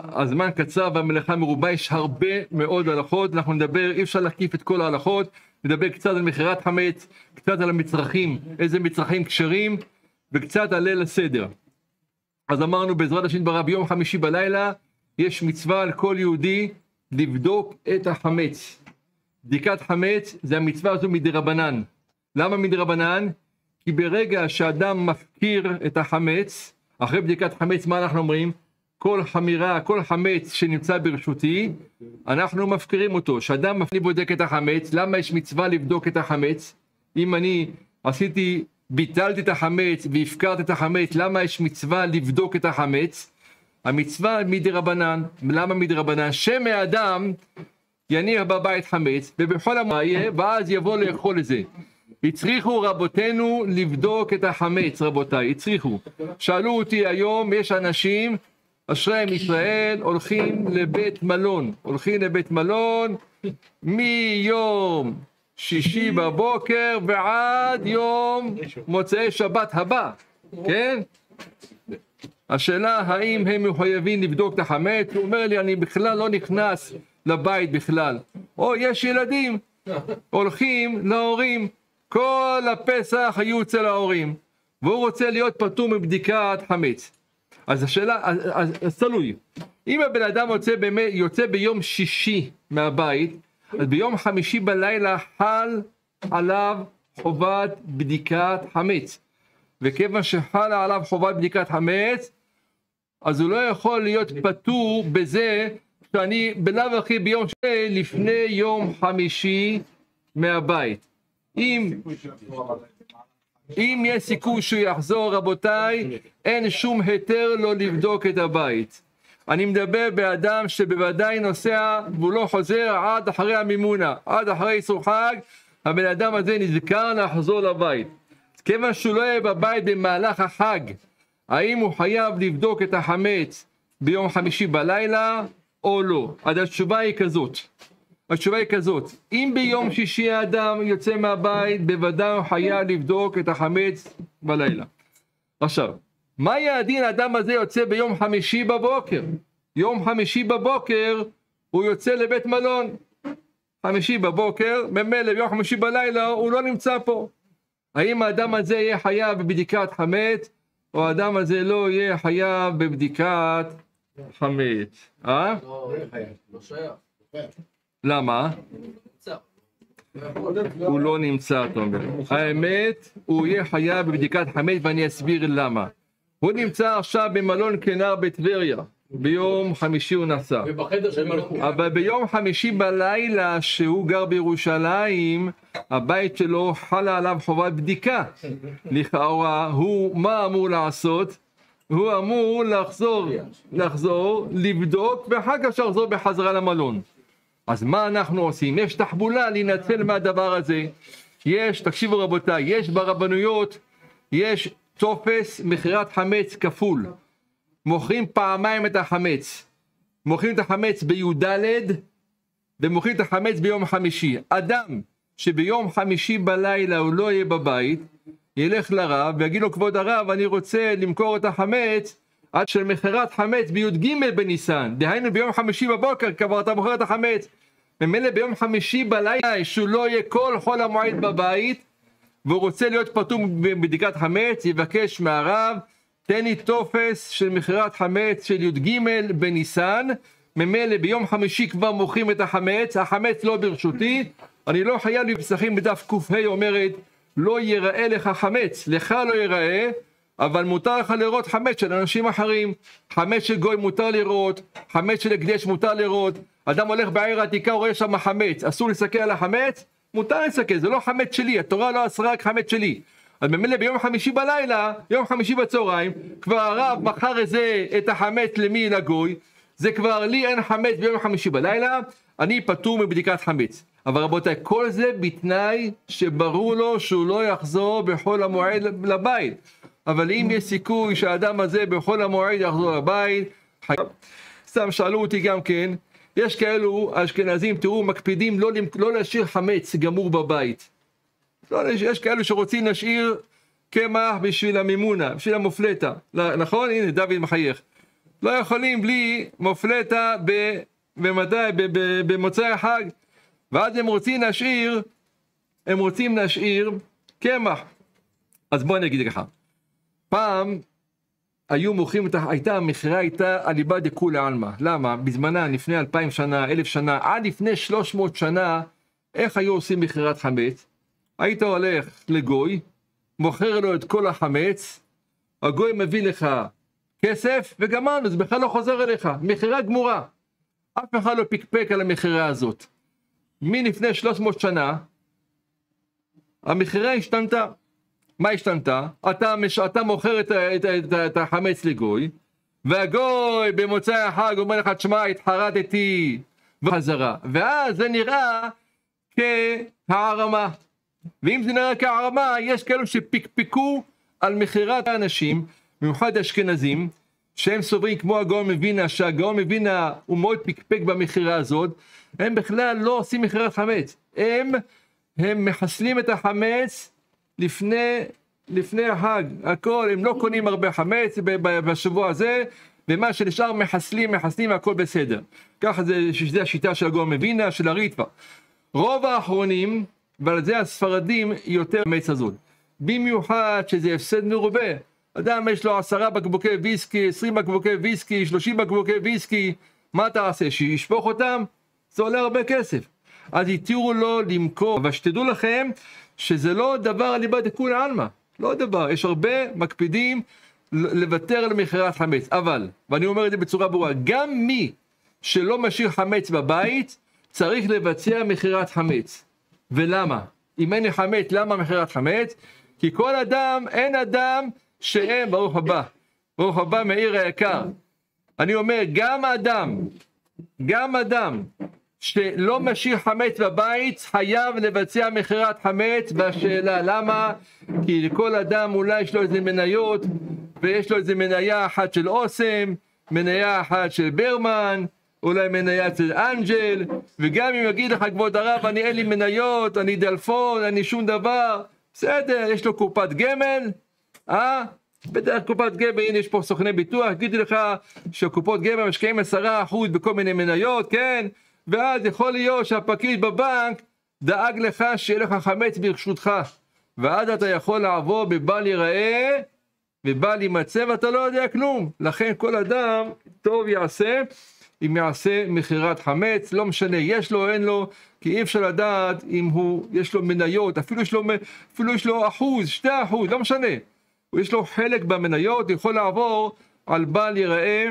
הזמן קצר והמלאכה מרובה, יש הרבה מאוד הלכות, אנחנו נדבר, אי אפשר להקיף את כל ההלכות, נדבר קצת על מכירת חמץ, קצת על המצרכים, איזה מצרכים כשרים, וקצת על ליל הסדר. אז אמרנו בעזרת השם יתברך, ביום חמישי בלילה, יש מצווה על כל יהודי לבדוק את החמץ. בדיקת חמץ זה המצווה הזו מדרבנן. למה מדרבנן? כי ברגע שאדם מפקיר את החמץ, אחרי בדיקת חמץ מה אנחנו אומרים? כל חמירה, כל חמץ שנמצא ברשותי, אנחנו מפקירים אותו. שאדם בודק את החמץ, למה יש מצווה לבדוק את החמץ? אם אני ביטלתי את החמץ והפקרתי את החמץ, למה יש מצווה לבדוק את החמץ? המצווה מדרבנן. למה מדרבנן? שמאדם יניח בבית חמץ, ובכל המאיה, ואז יבוא לאכול את זה. הצריכו רבותינו לבדוק את החמץ, רבותיי, הצריכו. שאלו אותי היום, יש אנשים, אשריהם ישראל, הולכים לבית מלון, מיום שישי בבוקר ועד יום מוצאי שבת הבא, כן? השאלה האם הם מחויבים לבדוק את החמץ, הוא אומר לי אני בכלל לא נכנס לבית בכלל, או יש ילדים הולכים להורים, כל הפסח היו אצל ההורים, והוא רוצה להיות פטור מבדיקת חמץ. אז השאלה, אז תלוי, אם הבן אדם יוצא ביום שישי מהבית, אז ביום חמישי בלילה חל עליו חובת בדיקת חמץ, וכיוון שחלה עליו חובת בדיקת חמץ, אז הוא לא יכול להיות פטור בזה שאני בלאו הכי ביום שני לפני יום חמישי מהבית. אם יש סיכוי שהוא יחזור, רבותיי, אין שום היתר לא לבדוק את הבית. אני מדבר באדם שבוודאי נוסע והוא לא חוזר עד אחרי המימונה, עד אחרי איסור חג, הבן אדם הזה נזכר לחזור לבית. כיוון שהוא לא יהיה בבית במהלך החג, האם הוא חייב לבדוק את החמץ ביום חמישי בלילה או לא? אז התשובה היא כזאת. אם ביום שישי האדם יוצא מהבית, בוודאי הוא חייב לבדוק את החמץ בלילה. עכשיו, מה יהיה הדין האדם הזה יוצא ביום חמישי בבוקר? יום חמישי בבוקר הוא יוצא לבית מלון. חמישי בבוקר, ממילא ביום חמישי בלילה הוא לא נמצא פה. האם האדם הזה יהיה חייב בבדיקת חמץ, או האדם הזה לא יהיה חייב בבדיקת חמץ? לא שייך. למה? הוא לא נמצא, אתה אומר. האמת, הוא יהיה חייב בבדיקת חמץ, ואני אסביר למה. הוא נמצא עכשיו במלון כנר בטבריה. ביום חמישי הוא נסע. אבל ביום חמישי בלילה שהוא גר בירושלים, הבית שלו חלה עליו חובת בדיקה. לכאורה, הוא מה אמור לעשות? הוא אמור לחזור, לבדוק, ואחר כך לחזור בחזרה למלון. אז מה אנחנו עושים? יש תחבולה להינצל מהדבר הזה. תקשיבו רבותיי, יש ברבנויות, יש טופס מכירת חמץ כפול. מוכרים פעמיים את החמץ. מוכרים את החמץ בי"ד, ומוכרים את החמץ ביום חמישי. אדם שביום חמישי בלילה הוא לא יהיה בבית, ילך לרב ויגיד לו, כבוד הרב, אני רוצה למכור את החמץ עד של מכירת חמץ בי"ג בניסן. דהיינו ביום חמישי בבוקר כבר אתה מוכר את החמץ. ממילא ביום חמישי בלילה שהוא לא יהיה כל חול המועד בבית, והוא רוצה להיות פטור בבדיקת חמץ, יבקש מהרב, תן לי טופס של מכירת חמץ של י"ג בניסן. ממילא ביום חמישי כבר מוכרים את החמץ, החמץ לא ברשותי, אני לא חייב בפסחים בדף ק"ה אומרת, לא ייראה לך חמץ, לך לא ייראה, אבל מותר לך לראות חמץ של אנשים אחרים. חמץ של גוי מותר לראות, חמץ של הקדש מותר לראות. אדם הולך בעיר העתיקה, רואה שם חמץ, אסור לסתכל על החמץ? מותר לסתכל, זה לא חמץ שלי, התורה לא אסרה רק חמץ שלי. אז ממילא ביום חמישי בלילה, יום חמישי בצהריים, כבר הרב מכר את החמץ למי? לגוי. זה כבר לי אין חמץ ביום חמישי בלילה, אני פטור מבדיקת חמץ. אבל רבותיי, כל זה בתנאי שברור לו שהוא לא יחזור בחול המועד לבית. אבל אם יש סיכוי שהאדם הזה בחול המועד יחזור לבית, סתם שאלו אותי גם כן, יש כאלו אשכנזים, תראו, מקפידים לא להשאיר חמץ גמור בבית. יש כאלו שרוצים להשאיר קמח בשביל המימונה, בשביל המופלטה. נכון? הנה, דוד מחייך. לא יכולים בלי מופלטה במוצאי החג, ואז הם רוצים להשאיר קמח. אז בואו אני אגיד לך, פעם היו מוכרים, המכירה הייתה אליבא דכולי עלמא. למה? בזמנה, לפני 2000 שנה, 1000 שנה, עד לפני 300 שנה, איך היו עושים מכירת חמץ? היית הולך לגוי, מוכר לו את כל החמץ, הגוי מביא לך כסף, וגמרנו, זה בכלל לא חוזר אליך. מכירה גמורה. אף אחד לא פיקפק על המכירה הזאת. מלפני 300 שנה, המכירה השתנתה. מה השתנתה? אתה מוכר את החמץ לגוי, והגוי במוצאי החג אומר לך, תשמע, התחרטתי בחזרה. ואז זה נראה כהערמה. ואם זה נראה כהערמה, יש כאלו שפיקפקו על מכירת האנשים, במיוחד אשכנזים, שהם סוברים כמו הגאון מווילנה, שהגאון מווילנה הוא מאוד פיקפק במכירה הזאת, הם בכלל לא עושים מכירת חמץ. הם מחסלים את החמץ לפני החג. הכל, הם לא קונים הרבה חמץ בשבוע הזה, ומה שנשאר מחסלים, הכל בסדר. ככה זה השיטה של הגאון מווילנה, של הריטב"א. רוב האחרונים, ועל זה הספרדים יותר חמץ הזאת. במיוחד שזה הפסד מרובה. אדם יש לו 10 בקבוקי ויסקי, 20 בקבוקי ויסקי, 30 בקבוקי ויסקי, מה אתה עושה? שישפוך אותם? זה עולה הרבה כסף. אז יתירו לו למכור. אבל שתדעו לכם שזה לא דבר אליבא דכולי עלמא. לא דבר. יש הרבה מקפידים לוותר על מכירת חמץ. אבל, ואני אומר את זה בצורה ברורה, גם מי שלא משאיר חמץ בבית, צריך לבצע מכירת חמץ. ולמה? אם אין חמץ, למה מכירת חמץ? כי כל אדם, אין אדם שאין, ברוך הבא מאיר היקר. אני אומר, גם אדם שלא משאיר חמץ בבית, חייב לבצע מכירת חמץ. והשאלה, למה? כי לכל אדם אולי יש לו איזה מניות, ויש לו איזה מניה אחת של אוסם, מניה אחת של ברמן, אולי מניה של אנג'ל, וגם אם יגיד לך כבוד הרב, אין לי מניות, אני דלפון, אני שום דבר, בסדר, יש לו קופת גמל, בדרך קופת גמל, הנה יש פה סוכני ביטוח, גידי לך שקופות גמל משקיעים 10% בכל מיני מניות, כן? ואז יכול להיות שהפקיד בבנק דאג לך שיהיה לך חמץ ברשותך, ואז אתה יכול לעבור בבל ייראה, ובל יימצא, ואתה לא יודע כלום. לכן כל אדם טוב יעשה, אם יעשה מכירת חמץ, לא משנה, יש לו או אין לו, כי אי אפשר לדעת אם יש לו מניות, אפילו יש לו 1%, 2%, לא משנה. יש לו חלק במניות, יכול לעבור על בל ייראה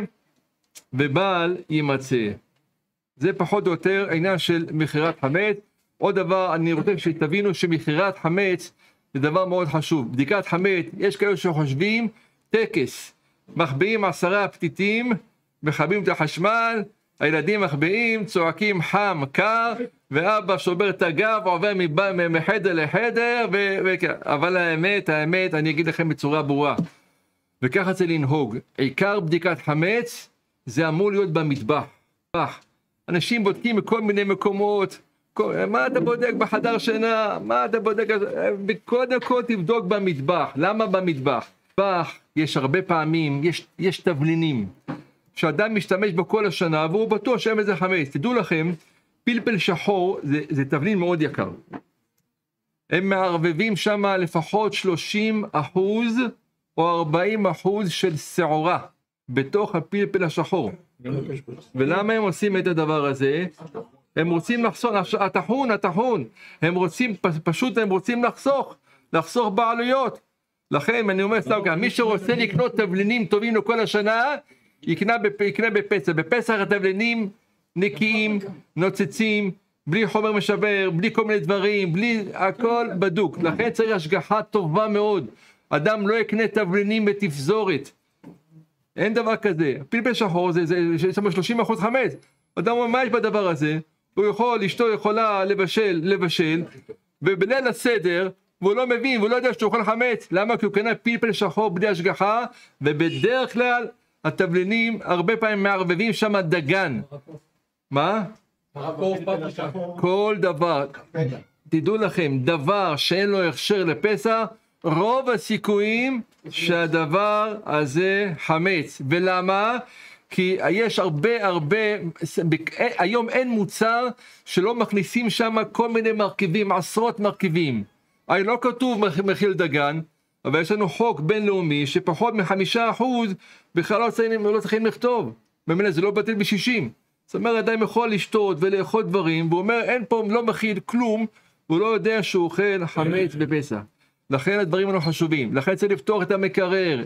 ובל יימצא. זה פחות או יותר העניין של מכירת חמץ. עוד דבר, אני רוצה שתבינו שמכירת חמץ זה דבר מאוד חשוב. בדיקת חמץ, יש כאלה שחושבים, טקס, מחביאים 10 פתיתים, מכבים את החשמל, הילדים מחביאים, צועקים חם, קר, ואבא שובר את הגב, עובר מחדר לחדר, אבל האמת, אני אגיד לכם בצורה ברורה, וככה זה לנהוג. עיקר בדיקת חמץ, זה אמור להיות במטבח. אנשים בודקים בכל מיני מקומות, מה אתה בודק בחדר שינה? מה אתה בודק? קודם כל תבדוק במטבח. למה במטבח? במטבח יש הרבה פעמים, יש תבלינים, שאדם משתמש בו כל השנה, והוא בטוח שאין איזה חמץ. תדעו לכם, פלפל שחור זה תבלין מאוד יקר. הם מערבבים שם לפחות 30% או 40% של שעורה בתוך הפלפל השחור. ולמה הם עושים את הדבר הזה? הם רוצים לחסוך, הטחון, הם רוצים לחסוך בעלויות. לכן אני אומר סתם כאן, מי שרוצה לקנות תבלינים טובים לכל השנה, יקנה בפסח. בפסח התבלינים נקיים, נוצצים, בלי חומר משבר, בלי כל מיני דברים, בלי הכל בדוק. לכן צריך השגחה טובה מאוד. אדם לא יקנה תבלינים בתפזורת. אין דבר כזה. פלפל שחור זה 30% חמץ. אדם אומר, מה יש בדבר הזה? אשתו יכולה לבשל, ובליל הסדר, והוא לא מבין, והוא לא יודע שהוא אוכל חמץ. למה? כי הוא קנה פלפל שחור בלי השגחה, ובדרך כלל התבלינים הרבה פעמים מערבבים שם דגן. מה? כל דבר. תדעו לכם, דבר שאין לו הכשר לפסח, רוב הסיכויים שהדבר הזה חמץ. ולמה? כי יש הרבה, היום אין מוצר שלא מכניסים שם כל מיני מרכיבים, עשרות מרכיבים. הרי לא כתוב מכיל דגן, אבל יש לנו חוק בינלאומי שפחות מ5% בכלל לא צריכים לכתוב. במילא זה לא בטל ב60. זאת אומרת, אדם יכול לשתות ולאכול דברים, והוא אומר, אין פה, לא מכיל כלום, הוא לא יודע שהוא אוכל חמץ בפסח. לכן הדברים האלה חשובים. לכן צריך לפתוח את המקרר,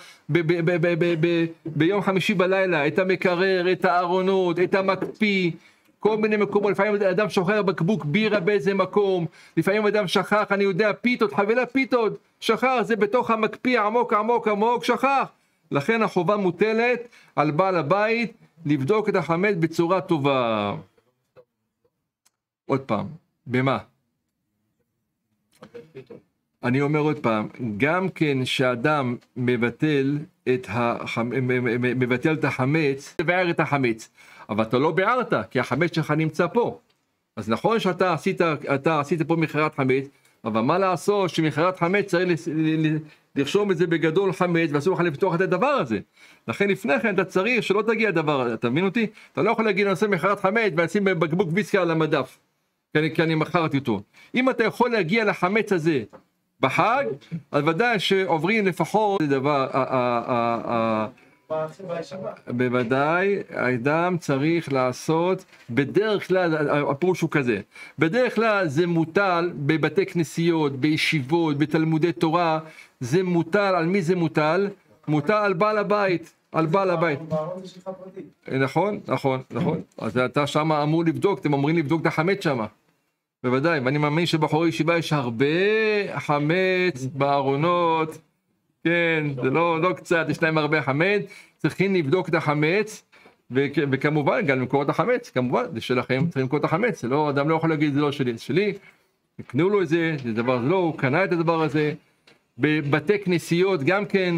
ביום חמישי בלילה, את המקרר, את הארונות, את המקפיא, כל מיני מקומות. לפעמים אדם שוכר בקבוק בירה באיזה מקום, לפעמים אדם שכח, אני יודע, פיתות, חבילה פיתות, שכח, זה בתוך המקפיא עמוק, שכח. לכן החובה מוטלת על בעל הבית לבדוק את החמץ בצורה טובה. עוד פעם, במה? אני אומר עוד פעם, גם כן שאדם מבטל את החמץ, לבאר את החמץ, אבל אתה לא בארת, כי החמץ שלך נמצא פה. אז נכון שאתה עשית פה מכירת חמץ, אבל מה לעשות שמכירת חמץ צריך לרשום את זה בגדול חמץ, ואסור לך לפתוח את הדבר הזה. לכן לפני כן אתה צריך שלא תגיע הדבר הזה, אתה מבין אותי? אתה לא יכול להגיד אני עושה מכירת חמץ ולשים בקבוק ויסקי על המדף, כי אני מכרתי אותו. אם אתה יכול להגיע לחמץ הזה בחג, אז ודאי שעוברים לפחות דבר, בוודאי האדם צריך לעשות, בדרך כלל, הפירוש הוא כזה, בדרך כלל זה מוטל בבתי כנסיות, בישיבות, בתלמודי תורה, זה מוטל, על מי זה מוטל? מוטל על בעל הבית, על בעל הבית. נכון. אז אתה שם אמור לבדוק, אתם אמורים לבדוק את החמץ שם. בוודאי, ואני מאמין שבחורי ישיבה יש הרבה חמץ בארונות, כן, זה לא קצת, יש להם הרבה חמץ, צריכים לבדוק את החמץ, וכמובן גם למכור את החמץ, כמובן, זה שלכם, צריכים למכור את החמץ, אדם לא יכול להגיד, זה לא שלי, זה שלי, יקנו לו את זה, זה דבר לא, הוא קנה את הדבר הזה, בבתי כנסיות גם כן,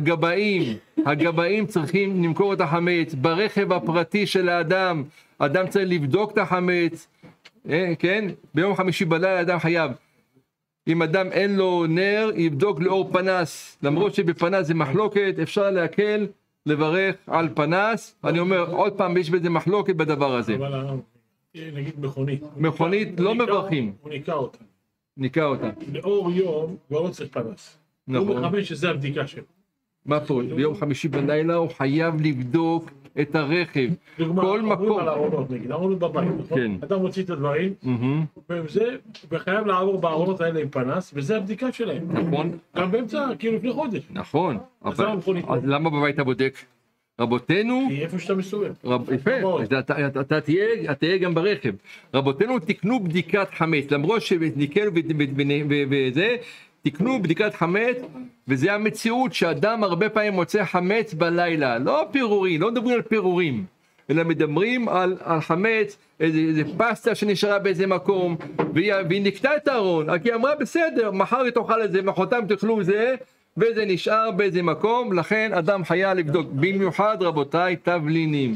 הגבאים צריכים למכור את החמץ, ברכב הפרטי של האדם, אדם צריך לבדוק את החמץ, כן? ביום חמישי בלילה אדם חייב. אם אדם אין לו נר, יבדוק לאור פנס. למרות שבפנס זה מחלוקת, אפשר להקל, לברך על פנס. אני אומר, עוד פעם, יש בזה מחלוקת בדבר הזה. אבל נגיד מכונית. מכונית לא מברכים. הוא ניקה אותה. לאור יום, הוא לא צריך פנס. הוא מכוון שזה הבדיקה שלו. מה פה? ביום חמישי בלילה הוא חייב לבדוק את הרכב. כל מקום. על הארונות, נגיד, ארונות בבית, נכון? אדם מוציא את הדברים, וחייב לעבור בארונות האלה עם פנס, וזה הבדיקה שלהם. נכון. גם באמצע, כאילו לפני חודש. נכון. אז למה בבית אתה בודק? רבותינו... כי איפה שאתה מסובב. יפה, אתה תהיה גם ברכב. רבותינו תקנו בדיקת חמץ, למרות שניקנו וזה, תקנו בדיקת חמץ, וזה המציאות שאדם הרבה פעמים מוצא חמץ בלילה, לא פירורים, לא מדברים על פירורים, אלא מדברים על חמץ, איזה פסטה שנשארה באיזה מקום, והיא נקטה את הארון, כי היא אמרה בסדר, מחר היא תאכל את זה, מחרתיים תאכלו זה, וזה נשאר באיזה מקום, לכן אדם חייב לבדוק, במיוחד רבותיי תבלינים.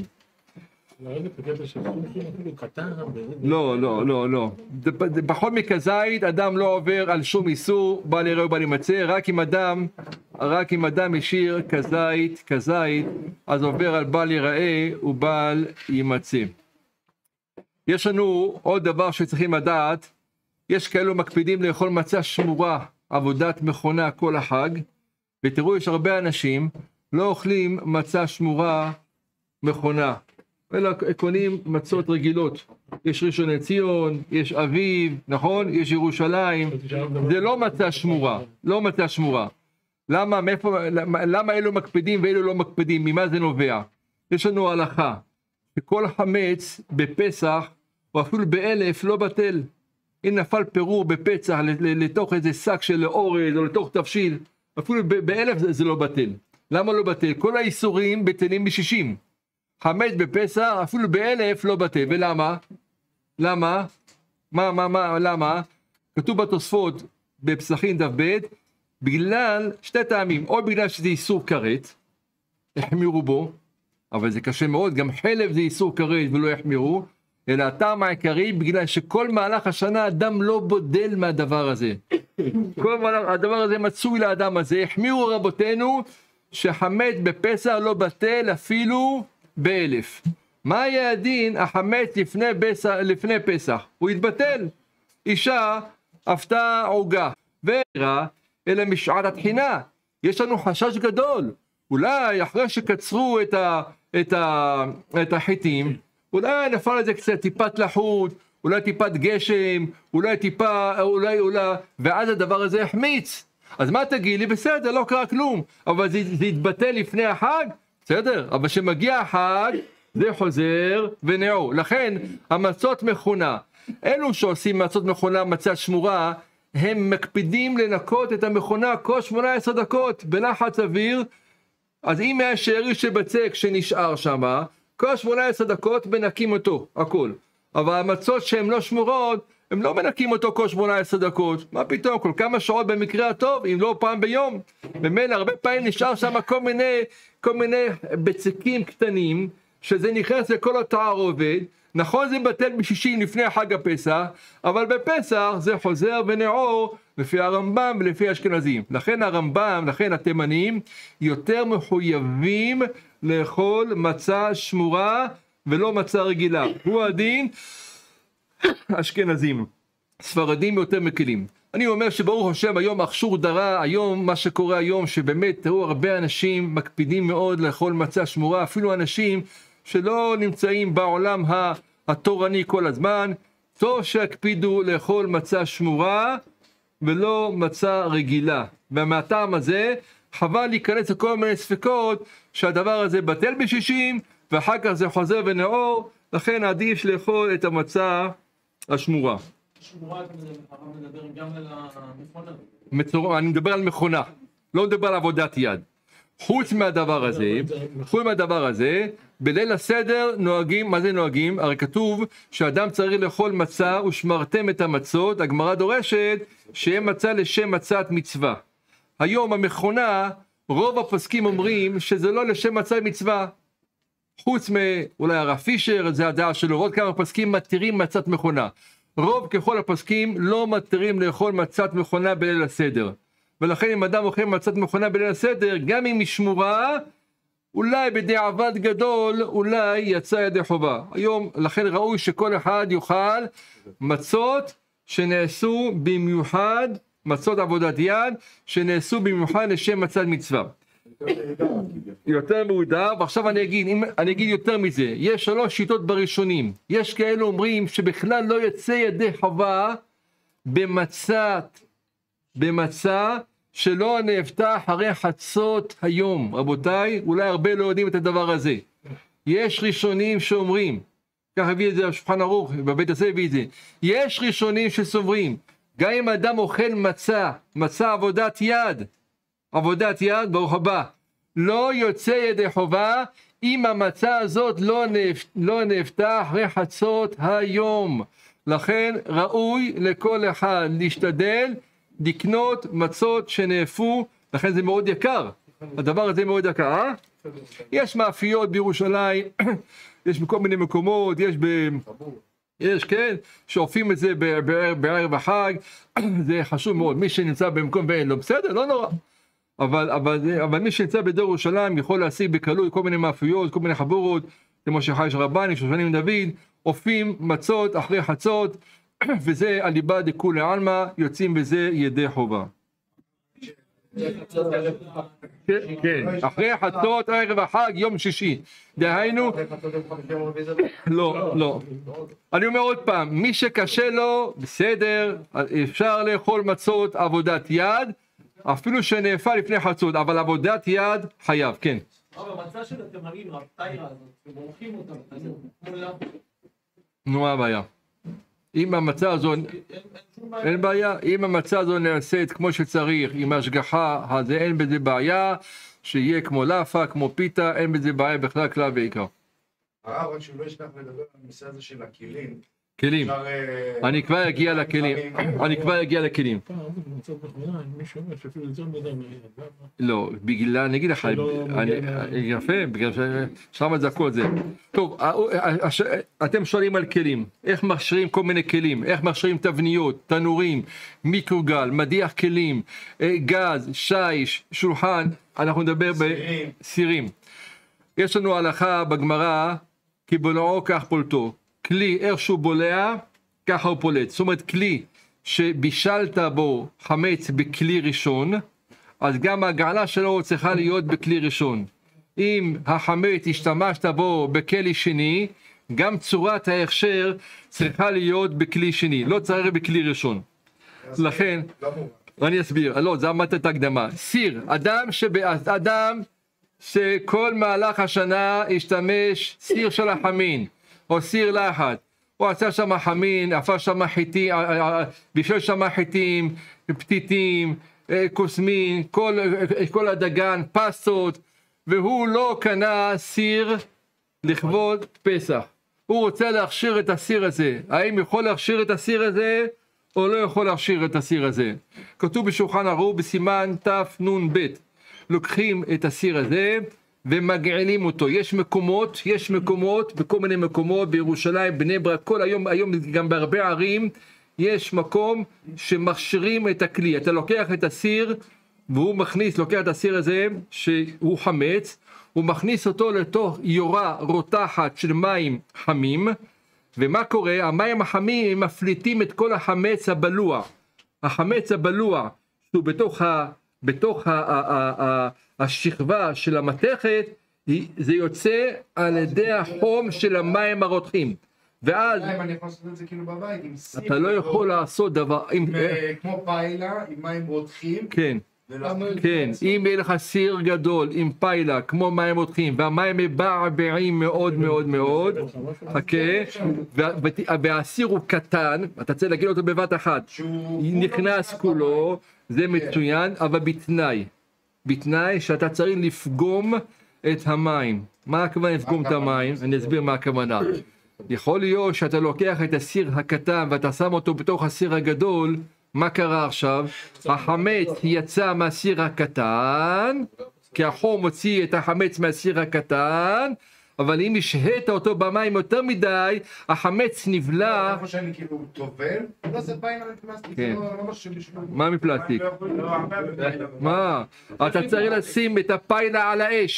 לא. פחות מכזית, אדם לא עובר על שום איסור, בל יראה ובל ימצא, רק אם אדם השאיר כזית, אז עובר על בל יראה ובל ימצא. יש לנו עוד דבר שצריכים לדעת, יש כאלו מקפידים לאכול מצה שמורה, עבודת מכונה כל החג, ותראו יש הרבה אנשים לא אוכלים מצה שמורה מכונה, אלא קונים מצות רגילות. יש ראשון לציון, יש אביב, נכון? יש ירושלים. זה לא מצה שמורה, לא מצה שמורה. למה אלו מקפידים ואלו לא מקפידים? ממה זה נובע? יש לנו הלכה, שכל חמץ בפסח, או אפילו באלף, לא בטל. אם נפל פירור בפצח לתוך איזה שק של אורז או לתוך תבשיל, אפילו באלף זה לא בטל. למה לא בטל? כל האיסורים בטלים ב60. חמץ בפסח אפילו באלף לא בטל. ולמה? למה? למה? כתוב בתוספות בפסחים דף ב', בגלל שתי טעמים, או בגלל שזה איסור כרת, החמירו בו, אבל זה קשה מאוד, גם חלב זה איסור כרת ולא יחמירו, אלא הטעם העיקרי בגלל שכל מהלך השנה אדם לא בודל מהדבר הזה. כל מהלך, הדבר הזה מצוי לאדם הזה. החמירו רבותינו שחמץ בפסח לא בטל ב1,000. מה היה הדין החמץ לפני פסח? הוא התבטל. אישה עפתה עוגה והעבירה אלא משעת התחינה. יש לנו חשש גדול. אולי אחרי שקצרו את החיטים, אולי נפל לזה קצת טיפת לחות, אולי טיפת גשם, אולי ואז הדבר הזה החמיץ. אז מה תגיד לי? בסדר, לא קרה כלום. אבל זה יתבטל לפני החג? בסדר, אבל כשמגיע החג, זה חוזר ונעו. לכן, המצות מכונה. אלו שעושים מצות מכונה, מצה שמורה, הם מקפידים לנקות את המכונה כל 18 דקות, בלחץ אוויר. אז אם היה שארית של בצק שנשאר שם, כל 18 דקות מנקים אותו, הכל. אבל המצות שהן לא שמורות, הם לא מנקים אותו כל 18 דקות. מה פתאום? כל כמה שעות במקרה הטוב, אם לא פעם ביום. במילא הרבה פעמים נשאר שם כל מיני בצקים קטנים, שזה נכנס לכל התערובת. נכון, זה בטל ב60 לפני חג הפסח, אבל בפסח זה חוזר ונעור לפי הרמב"ם ולפי האשכנזים. לכן הרמב"ם, לכן התימנים, יותר מחויבים לאכול מצה שמורה ולא מצה רגילה. הוא הדין אשכנזים. ספרדים יותר מקלים. אני אומר שברוך השם היום אכשור דרה, היום מה שקורה היום שבאמת תראו הרבה אנשים מקפידים מאוד לאכול מצה שמורה, אפילו אנשים שלא נמצאים בעולם התורני כל הזמן, טוב שיקפידו לאכול מצה שמורה ולא מצה רגילה. ומהטעם הזה חבל להיכנס לכל מיני ספקות שהדבר הזה בטל ב60 ואחר כך זה חוזר ונעור, לכן עדיף לאכול את המצה השמורה. שמורה, הרב מדבר גם על המכונה. אני מדבר על מכונה, לא מדבר על עבודת יד. חוץ מהדבר הזה, בליל הסדר נוהגים, מה זה נוהגים? הרי כתוב שאדם צריך לאכול מצה ושמרתם את המצות, הגמרא דורשת שיהיה מצה לשם מצת מצווה. היום המכונה, רוב הפוסקים אומרים שזה לא לשם מצה מצווה. חוץ מאולי הרב פישר, זה הדעה שלו, עוד כמה פוסקים מתירים מצת מכונה. רוב ככל הפוסקים לא מתירים לאכול מצת מכונה בליל הסדר. ולכן אם אדם אוכל מצת מכונה בליל הסדר, גם אם היא שמורה, אולי בדיעבד גדול, אולי יצא ידי חובה. היום, לכן ראוי שכל אחד יאכל מצות שנעשו במיוחד, מצות עבודת יד, שנעשו במיוחד לשם מצת מצווה. יותר מעודף, ועכשיו אני אגיד יותר מזה. יש 3 שיטות בראשונים. יש כאלו אומרים שבכלל לא יצא ידי חובה במצה שלא נפתח אחרי חצות היום. רבותיי, אולי הרבה לא יודעים את הדבר הזה. יש ראשונים שאומרים, כך הביא את זה השולחן ערוך, בבית הזה הביא את זה. יש ראשונים שסוברים, גם אם אדם אוכל מצה עבודת יד, ברוך הבא, לא יוצא ידי חובה, אם המצה הזאת לא נפתח אחרי חצות היום. לכן ראוי לכל אחד להשתדל, לקנות מצות שנאפו, לכן זה מאוד יקר. הדבר הזה מאוד יקר, יש מאפיות בירושלים, יש בכל מיני מקומות, יש כן, שאופים את זה בערב החג, זה חשוב מאוד. מי שנמצא במקום ואין לו, בסדר, לא נורא. אבל מי שנמצא בדור ירושלים יכול להשיג בקלות כל מיני מאפיות, כל מיני חברות, כמו שחי רבני, שושנים דוד, אופים מצות אחרי חצות, וזה הליבה דכולי עלמא, יוצאים בזה ידי חובה. כן, אחרי חצות ערב החג יום שישי, דהיינו, לא, אני אומר עוד פעם, מי שקשה לו, בסדר, אפשר לאכול מצות עבודת יד, אפילו שנאפה לפני חצות, אבל עבודת יד חייב, כן. אבל המצה של התימנים, הטיירה הזאת, שמורחים אותם, נו, מה הבעיה? אם המצה הזו, אין בעיה, אם המצה הזו נעשית כמו שצריך, עם השגחה, אז אין בזה בעיה, שיהיה כמו לאפה, כמו פיתה, אין בזה בעיה בכלל כלל ועיקר. הרב, רק שהוא לא ישכח לדבר על הנושא הזה של הכלים. כלים, אני כבר אגיע לכלים. לא, בגלל, אני אגיד לך, יפה, בגלל ששם זה הכל זה. טוב, אתם שואלים על כלים, איך מכשירים כל מיני כלים, איך מכשירים תבניות, תנורים, מיקרוגל, מדיח כלים, גז, שיש, שולחן, אנחנו נדבר בסירים. יש לנו הלכה בגמרא, כי בולעו כך פולטו. כלי, איך שהוא בולע, ככה הוא פולט. זאת אומרת, כלי שבישלת בו חמץ בכלי ראשון, אז גם ההגעלה שלו צריכה להיות בכלי ראשון. אם החמץ השתמשת בו בכלי שני, גם צורת ההכשר צריכה להיות בכלי שני, לא צריך בכלי ראשון. לכן, אני אסביר, לא, זה אמרת את הקדמה. סיר, אדם שכל מהלך השנה השתמש סיר של החמין, או סיר לחץ, הוא עשה שם חמין, עפה שם חיטים, בישל שם חיטים, פתיתים, קוסמין, כל הדגן, פסטות, והוא לא קנה סיר לכבוד פסח. הוא רוצה להכשיר את הסיר הזה. האם יכול להכשיר את הסיר הזה, או לא יכול להכשיר את הסיר הזה? כתוב בשולחן ערוך בסימן תנ"ב. לוקחים את הסיר הזה ומגעילים אותו. יש מקומות, בכל מיני מקומות, בירושלים, בני ברק, כל היום גם בהרבה ערים, יש מקום שמכשירים את הכלי. אתה לוקח את הסיר, והוא לוקח את הסיר הזה, שהוא חמץ, הוא מכניס אותו לתוך יורה רותחת של מים חמים, ומה קורה? המים החמים הם מפליטים את כל החמץ הבלוע. החמץ הבלוע, שהוא בתוך השכבה של המתכת, זה יוצא על ידי החום של המים הרותחים. ואז אני יכול לעשות את זה כאילו בבית, עם סיר. אתה לא יכול לעשות דבר, כמו פיילה, עם מים רותחים. כן. כן, אם יהיה לך סיר גדול עם פיילה כמו מים רותחים והמים מבעבעים מאוד מאוד מאוד, חכה, והסיר הוא קטן, אתה צריך להגיד אותו בבת אחת, נכנס כולו, זה מצוין, אבל בתנאי שאתה צריך לפגום את המים. מה הכוונה לפגום את המים? אני אסביר מה הכוונה. יכול להיות שאתה לוקח את הסיר הקטן ואתה שם אותו בתוך הסיר הגדול, מה קרה עכשיו? החמץ יצא מהסיר הקטן, כי החום הוציא את החמץ מהסיר הקטן, אבל אם השהית אותו במים יותר מדי, החמץ נבלע. איפה שאני כאילו טובל, לא זה פיילה מפלסטיק, זה לא משהו בשביל... מה מפלסטיק? מה? אתה צריך לשים את הפיילה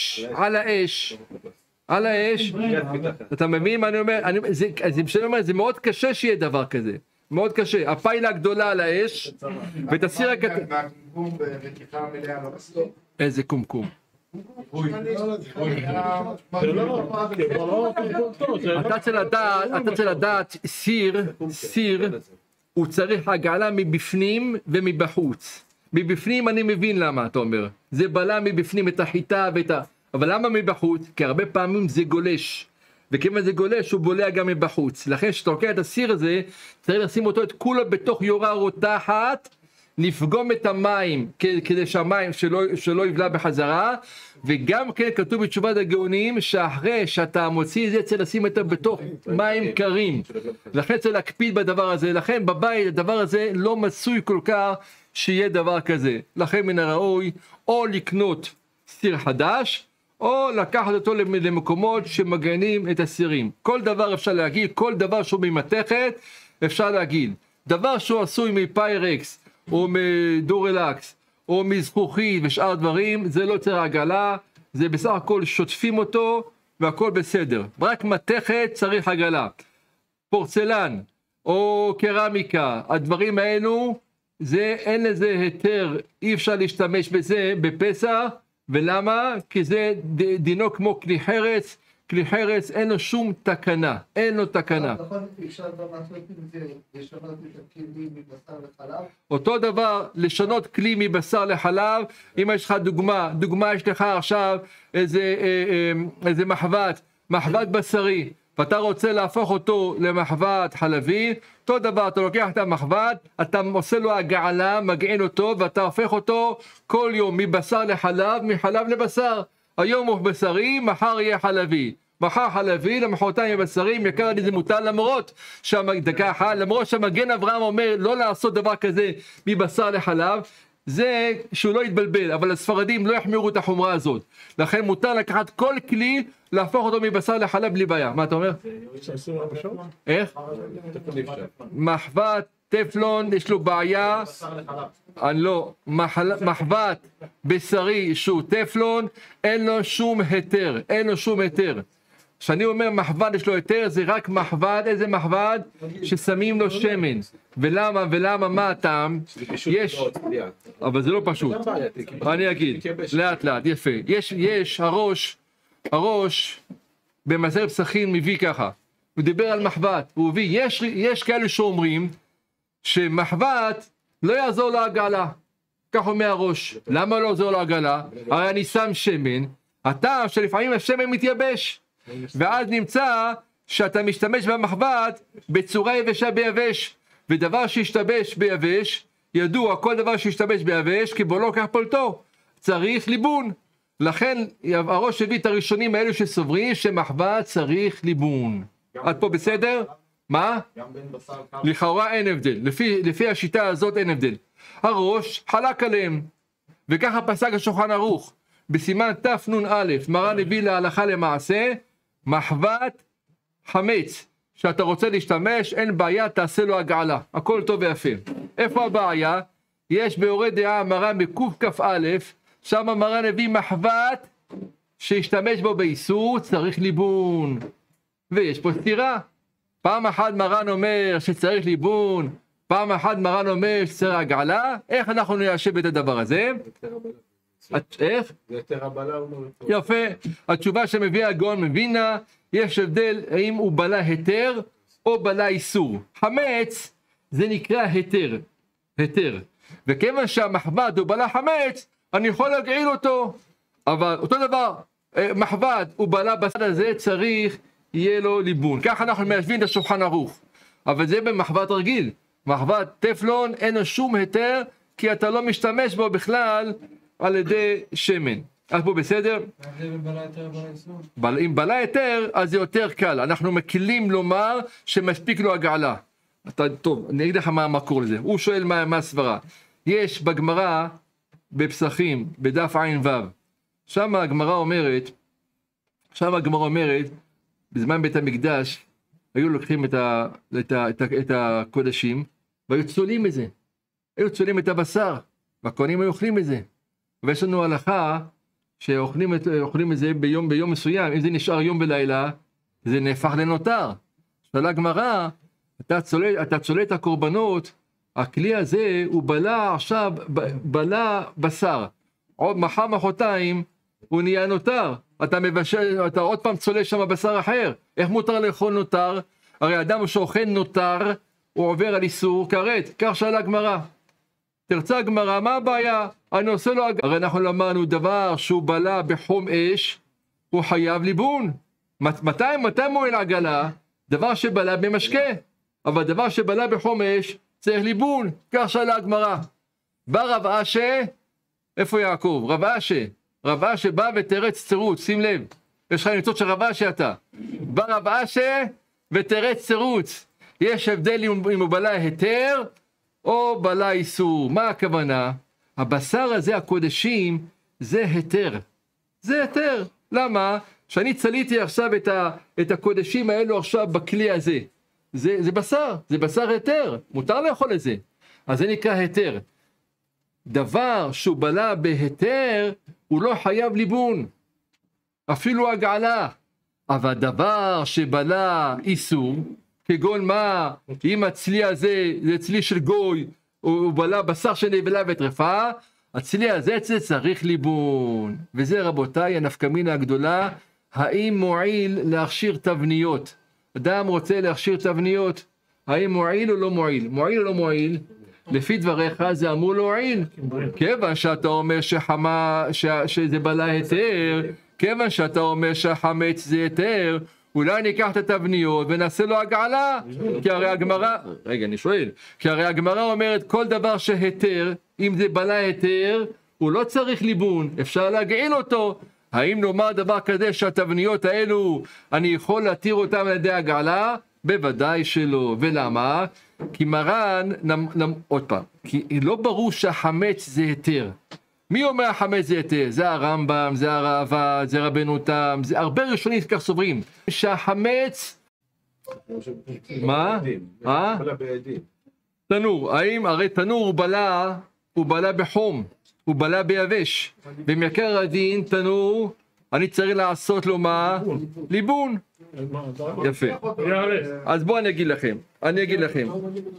על האש, אתה מבין מה אני אומר? זה מאוד קשה שיהיה דבר כזה. מאוד קשה, הפיילה הגדולה על האש, ואת הסיר הקטן... מהקומקום ברתיחה מלאה לא מספיק? איזה קומקום? אתה צריך לדעת, סיר, הוא צריך הגעלה מבפנים ומבחוץ. מבפנים אני מבין למה, אתה אומר. זה בלע מבפנים את החיטה ואת ה... אבל למה מבחוץ? כי הרבה פעמים זה גולש. וכיוון זה גולש, הוא בולע גם מבחוץ. לכן כשאתה לוקח את הסיר הזה, צריך לשים אותו את כולו בתוך יורה רותחת, לפגום את המים, כדי שהמים שלא יבלע בחזרה, וגם כן כתוב בתשובת הגאונים, שאחרי שאתה מוציא את זה, צריך לשים אותו בתוך מים קרים. לכן צריך להקפיד בדבר הזה. לכן בבית הדבר הזה לא מצוי כל כך שיהיה דבר כזה. לכן מן הראוי, או לקנות סיר חדש, או לקחת אותו למקומות שמגנים את הסירים. כל דבר אפשר להגיד, כל דבר שהוא ממתכת, אפשר להגיד. דבר שהוא עשוי מפיירקס, או מדורלקס, או מזכוכית ושאר דברים, זה לא צריך עגלה, זה בסך הכל שוטפים אותו, והכל בסדר. רק מתכת צריך עגלה. פורצלן, או קרמיקה, הדברים האלו, אין לזה היתר, אי אפשר להשתמש בזה בפסח, ולמה? כי זה דינו כמו כלי חרס, כלי חרס אין לו שום תקנה, אין לו תקנה. אותו דבר, לשנות כלי מבשר לחלב, אם יש לך דוגמה יש לך עכשיו איזה מחבת בשרי, ואתה רוצה להפוך אותו למחבת חלבי, אותו דבר, אתה לוקח את המחבת, אתה עושה לו הגעלה, מגעין אותו, ואתה הופך אותו כל יום מבשר לחלב, מחלב לבשר. היום הוא בשרי, מחר יהיה חלבי. מחר חלבי, למחרתיים בשרים, יקר לי זה מותר, למרות שהמגן אברהם אומר לא לעשות דבר כזה מבשר לחלב, זה שהוא לא יתבלבל, אבל הספרדים לא יחמירו את החומרה הזאת. לכן מותר לקחת כל כלי, להפוך אותו מבשר לחלב בלי בעיה. מה אתה אומר? איך? מחבת טפלון יש לו בעיה, לא, מחבת בשרי שהוא טפלון, אין לו שום היתר, אין לו שום היתר. כשאני אומר מחבד יש לו היתר, זה רק מחבד, איזה מחבד? ששמים לו שמן. ולמה, מה הטעם? יש, אבל זה לא פשוט. אני אגיד, לאט לאט, יפה. יש, הראש במסכת פסחים מביא ככה. הוא דיבר על מחבד, הוא מביא, יש כאלה שאומרים שמחבד לא יעזור לעגלה. כך אומר הראש. למה לא יעזור לעגלה? הרי אני שם שמן, הטעם שלפעמים השמן מתייבש. ואז נמצא שאתה משתמש במחבד בצורה יבשה ביבש, ודבר שישתבש ביבש, ידוע, כל דבר שישתבש ביבש, כי בו לא כך פולטו, צריך ליבון. לכן הראש הביא את הראשונים האלו שסוברים שמחבד צריך ליבון. עד פה בסדר? מה? לכאורה אין הבדל, לפי השיטה הזאת אין הבדל. הראש חלק עליהם, וככה פסק השולחן ערוך. בסימן תנ"א, מרן הביא להלכה למעשה, מחבת חמץ, שאתה רוצה להשתמש, אין בעיה, תעשה לו הגעלה, הכל טוב ויפה. איפה הבעיה? יש באורי דעה מרן בקכ"א, שם מרן הביא מחבת שהשתמש בו באיסור, צריך ליבון. ויש פה סתירה. פעם אחת מרן אומר שצריך ליבון, פעם אחת מרן אומר שצריך הגעלה, איך אנחנו ניישב את הדבר הזה? איך? זה יותר הבלה אומר. יפה, התשובה שמביא הגאון מווילנה, יש הבדל האם הוא בלה היתר או בלה איסור. חמץ זה נקרא היתר, וכיוון שהמחבד הוא בלה חמץ, אני יכול להגעיל אותו, אבל אותו דבר, מחבד הוא בלה בצד הזה, צריך יהיה לו ליבון. כך אנחנו מיישבים את השולחן ערוך, אבל זה במחבד רגיל. מחבד טפלון אין לו שום היתר, כי אתה לא משתמש בו בכלל על ידי שמן. אז פה בסדר? אם בלה היתר, אז זה יותר קל. אנחנו מקלים לומר שמספיק לו הגעלה. טוב, אני אגיד לך מה המקור לזה. הוא שואל מה הסברה. יש בגמרא, בפסחים, בדף ע"ו, שם הגמרא אומרת, בזמן בית המקדש, היו לוקחים את הקודשים, והיו צולים את זה. היו צולים את הבשר, והכהנים היו אוכלים את זה. ויש לנו הלכה שאוכלים את זה ביום מסוים, אם זה נשאר יום ולילה, זה נהפך לנותר. שאלה גמרא, אתה צולה את הקורבנות, הכלי הזה הוא בלה בשר. עוד מחרתיים הוא נהיה נותר. אתה מבשל, אתה עוד פעם צולה שם בשר אחר. איך מותר לאכול נותר? הרי אדם שאוכל נותר, הוא עובר על איסור כרת. כך שאלה גמרא. תרצה הגמרא, מה הבעיה? אני עושה לו, הרי אנחנו למדנו דבר שהוא בלה בחום אש, הוא חייב ליבון. מתי מועיל עגלה? דבר שבלה במשקה, אבל דבר שבלה בחום אש צריך ליבון. כך שאלה הגמרא. בא רב אשי, איפה יעקב? רב אשי בא ותרץ צירוץ, שים לב, יש לך ניצוץ של רב אשי אתה. בא רב אשי ותרץ צירוץ. יש הבדל אם הוא בלה היתר או בלה איסור. מה הכוונה? הבשר הזה, הקודשים, זה היתר. זה היתר. למה? שאני צליתי עכשיו את הקודשים האלו עכשיו בכלי הזה. זה בשר, זה בשר היתר. מותר לאכול את זה. אז זה נקרא היתר. דבר שהוא בלה בהיתר, הוא לא חייב ליבון. אפילו הגעלה. אבל דבר שבלה איסור, כגון מה, אם הצלי הזה, זה צלי של גוי, הוא בלה בשר שנבלה וטרפה, הצלי הזה צריך ליבון. וזה רבותיי, הנפקמינה הגדולה, האם מועיל להכשיר תבניות? אדם רוצה להכשיר תבניות, האם מועיל או לא מועיל? מועיל או לא מועיל? לפי דבריך זה אמור להועיל. כיוון שאתה אומר שזה בלה היתר, כיוון שאתה אומר שהחמץ זה היתר, אולי ניקח את התבניות ונעשה לו הגעלה. כי הרי הגמרא, כי הרי הגמרא אומרת כל דבר שהיתר, אם זה בלה היתר, הוא לא צריך ליבון, אפשר להגעיל אותו. האם נאמר דבר כזה שהתבניות האלו, אני יכול להתיר אותם על ידי הגעלה? בוודאי שלא. ולמה? כי מרן, עוד פעם, כי לא ברור שהחמץ זה היתר. מי אומר החמץ זה היתר? זה הרמב"ם, זה הראב"ד, זה רבנו תם, זה הרבה ראשונים כך סוברים. שהחמץ... מה? תנור, הרי תנור הוא בלה בחום, הוא בלה ביבש. במעיקר הדין תנור, אני צריך לעשות לו מה? ליבון. יפה. אז בואו אני אגיד לכם.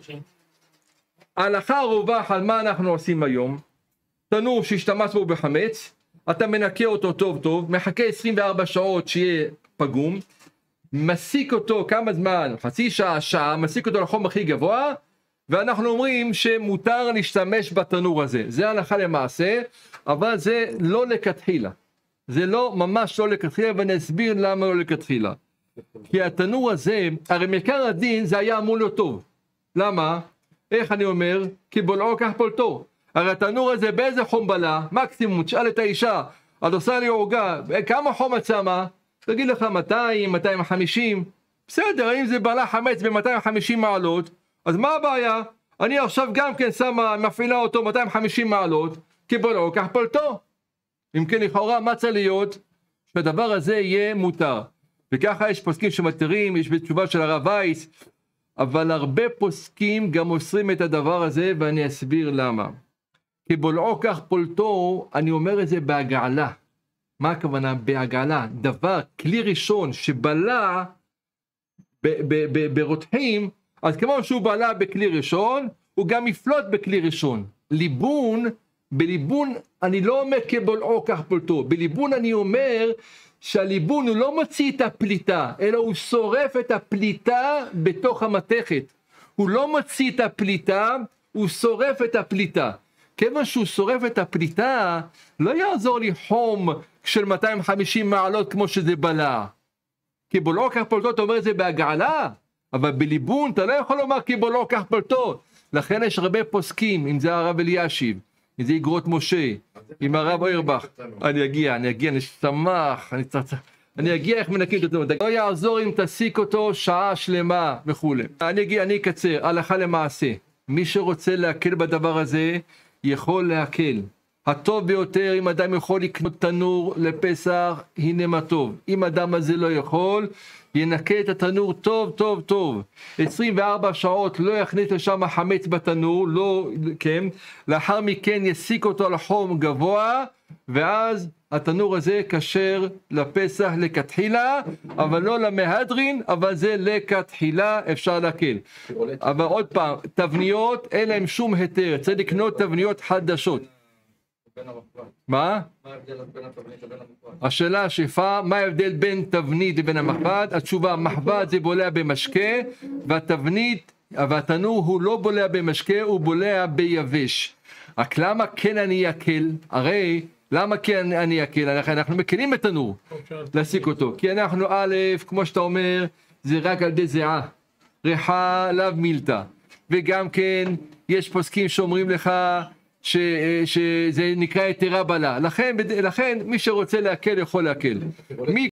ההלכה הרווח על מה אנחנו עושים היום. תנור שהשתמש בו בחמץ, אתה מנקה אותו טוב טוב, מחכה 24 שעות שיהיה פגום, מסיק אותו כמה זמן, חצי שעה, שעה, מסיק אותו לחום הכי גבוה, ואנחנו אומרים שמותר להשתמש בתנור הזה. זה הלכה למעשה, אבל זה לא לכתחילה. זה לא, ממש לא לכתחילה, ואני אסביר למה לא לכתחילה. כי התנור הזה, הרי מעיקר הדין זה היה אמור להיות טוב. למה? איך אני אומר? כי בולעו כך פולטו. הרי התנור הזה באיזה חום בלה? מקסימום, תשאל את האישה, את עושה לי עוגה, כמה חום את שמה? תגיד לך 200, 250, בסדר, אם זה בלה חמץ ב-250 מעלות, אז מה הבעיה? אני עכשיו גם כן שמה, מפעילה אותו 250 מעלות, כי בולעו כך פולטו. אם כן, לכאורה, מה צריך להיות? שהדבר הזה יהיה מותר. וככה יש פוסקים שמתירים, יש בתשובה של הרב וייס, אבל הרבה פוסקים גם אוסרים את הדבר הזה, ואני אסביר למה. כי בולעו כך פולטו, אני אומר את זה בהגעלה. מה הכוונה? בהגעלה. דבר, כלי ראשון שבלע ברותחים, אז כמו שהוא בלע בכלי ראשון, הוא גם יפלוט בכלי ראשון. ליבון, בליבון אני לא אומר כבולעו כך פולטו, בליבון אני אומר שהליבון הוא לא מוציא את הפליטה, אלא הוא שורף את הפליטה בתוך המתכת. הוא לא מוציא את הפליטה, הוא שורף את הפליטה. כיוון שהוא שורף את הפליטה, לא יעזור לי חום של 250 מעלות כמו שזה בלע. כי בולעו כך פולטו, אתה אומר את זה בהגעלה, אבל בליבון אתה לא יכול לומר כי בולעו כך פולטו. לכן יש הרבה פוסקים, אם זה הרב אלישיב, אם זה אגרות משה, עם הרב אוירבך. אני אגיע, אני שמח, אני אגיע איך מנקים את זה. לא יעזור אם תסיק אותו שעה שלמה וכו'. אני אקצר, הלכה למעשה. מי שרוצה להקל בדבר הזה, יכול להקל. הטוב ביותר, אם אדם יכול לקנות תנור לפסח, הנה מה טוב. אם אדם הזה לא יכול, ינקה את התנור טוב טוב טוב. 24 שעות לא יכניס לשם חמץ בתנור, לא, כן. לאחר מכן יסיק אותו על חום גבוה, ואז התנור הזה כשר לפסח לכתחילה, אבל לא למהדרין, אבל זה לכתחילה, אפשר להקל. אבל עוד פעם, תבניות אין להם שום היתר, צריך לקנות תבניות חדשות. מה? מה ההבדל בין התבנית לבין המחבת? השאלה השאיפה, מה ההבדל בין תבנית לבין המחבת? התשובה, מחבת זה בולע במשקה, והתבנית, והתנור הוא לא בולע במשקה, הוא בולע ביבש. רק למה כן אני אקל? הרי, למה כן אני אקל? אנחנו מקלים את תנור, להסיק אותו. כי אנחנו א', כמו שאתה אומר, זה רק על די זיעה. ריחה לאו מילתא. וגם כן, יש פוסקים שאומרים לך, שזה נקרא יתרה בלה. לכן מי שרוצה להקל יכול להקל.